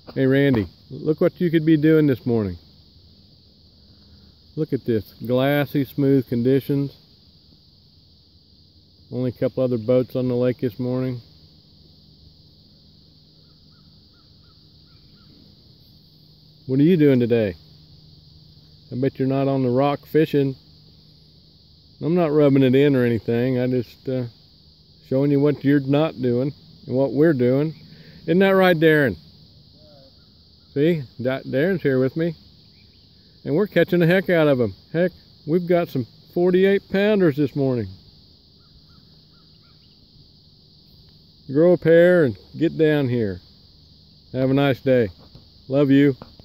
Hey Randy, look what you could be doing this morning. Look at this, glassy, smooth conditions. Only a couple other boats on the lake this morning. What are you doing today? I bet you're not on the rock fishing. I'm not rubbing it in or anything. I just showing you what you're not doing and what we're doing. Isn't that right, Darren? See, Darren's here with me. And we're catching the heck out of them. Heck, we've got some 48-pounders this morning. Grow a pair and get down here. Have a nice day. Love you.